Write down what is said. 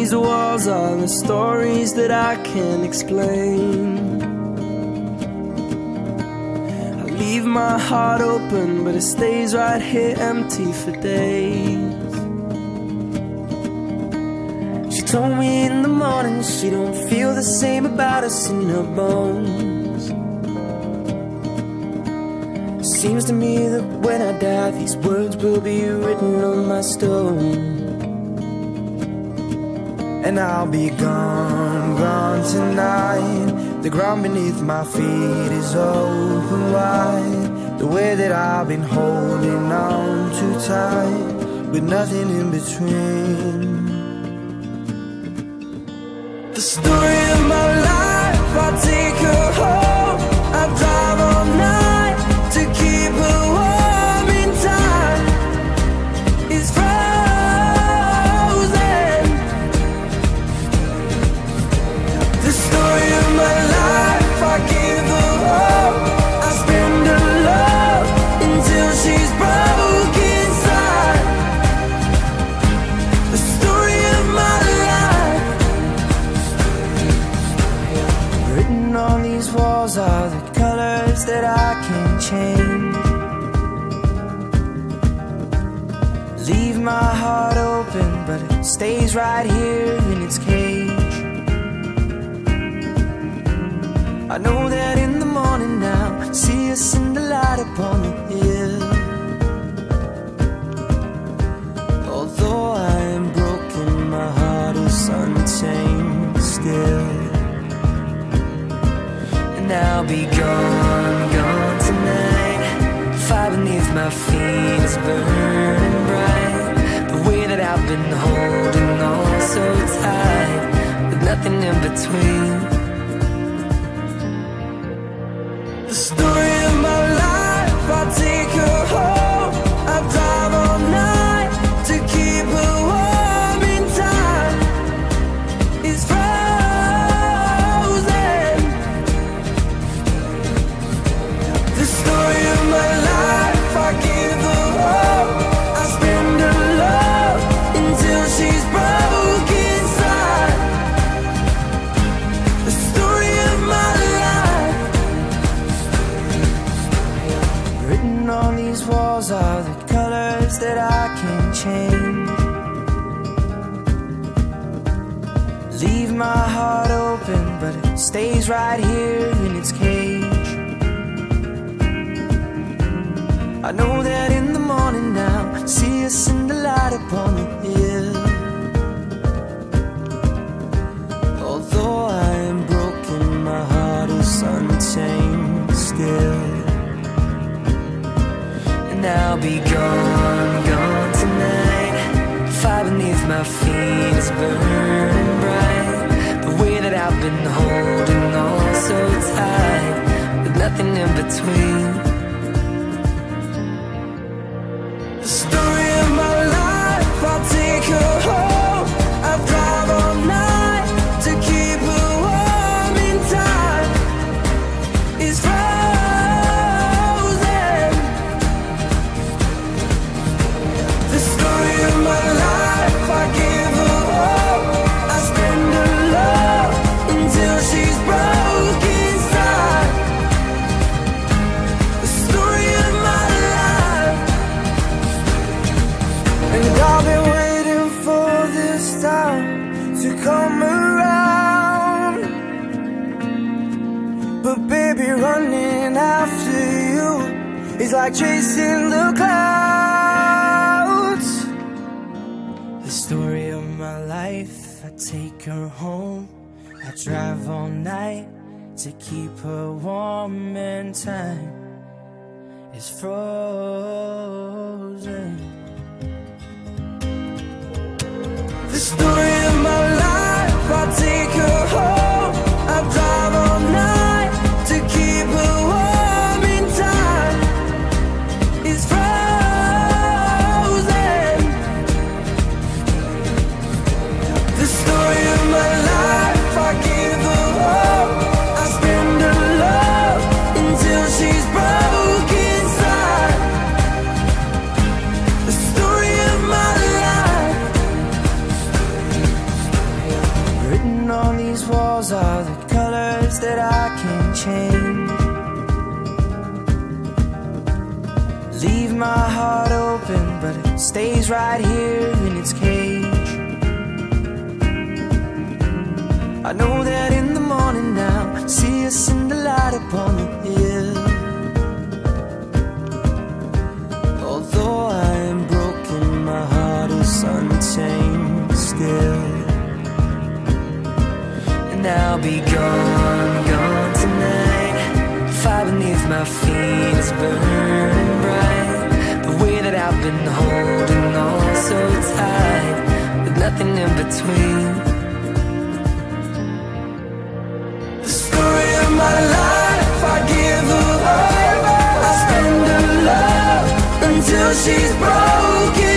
these walls are the stories that I can't explain. I leave my heart open, but it stays right here empty for days. She told me in the morning she don't feel the same about us in her bones. Seems to me that when I die, these words will be written on my stone. And I'll be gone, gone tonight. The ground beneath my feet is open wide. The way that I've been holding on too tight, with nothing in between. The story of my life, I take her home. I drive all night to keep her warm in time. It's frozen. The story of my life, I give her hope. I spend her love until she's broke inside. The story of my life. Written on these walls are the colors that I can't change. Leave my heart open, but it stays right here in its cage. I know that in the morning now, see us in the light upon the hill. Although I am broken, my heart is untamed still. And I'll be gone, gone tonight. Fire beneath my feet is burning bright. The way that I've been holding on so tight, with nothing in between. The story of my life, I take her home. I drive all night to keep her warm in time. It's frozen. The story of my life, I give her hope. I spend her love until she's broke inside. The story of my life. Written on these walls are the colors that I can't change. Leave my heart open, but it stays right here in its cage. I know that in the morning now, see us in the light upon the hill. Although I am broken, my heart is untamed still. And I'll be gone, gone tonight. Fire beneath my feet is burning bright. The way that I've been holding on so tight, with nothing in between. The story of my life, I'll take her home. I drive all night to keep her warm in time. It's frozen. The story of my life, I give her hope. I spend her love until she's broke inside. The story of my life. And I've been waiting for this time to come around. But baby, running after you is like chasing the clouds. The story of my life, I take her home. I drive all night to keep her warm in time. It's frozen. The story of my life, I take her home. I drive all night to keep her warm in time. It's frozen. The story of my life, I give her hope. I spend her love until she's broke inside. The story of my life. walls are the colors that I can't change. Leave my heart open, but it stays right here in its cage. I know that in the morning now, see us in the light upon the hill. Although I am broken, my heart is untamed still. And I'll be gone, gone tonight. Fire beneath my feet is burning bright. The way that I've been holding on so tight, with nothing in between. The story of my life, I give her all. I spend her love until she's broken.